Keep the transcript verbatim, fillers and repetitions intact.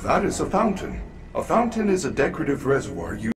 That is a fountain. A fountain is a decorative reservoir used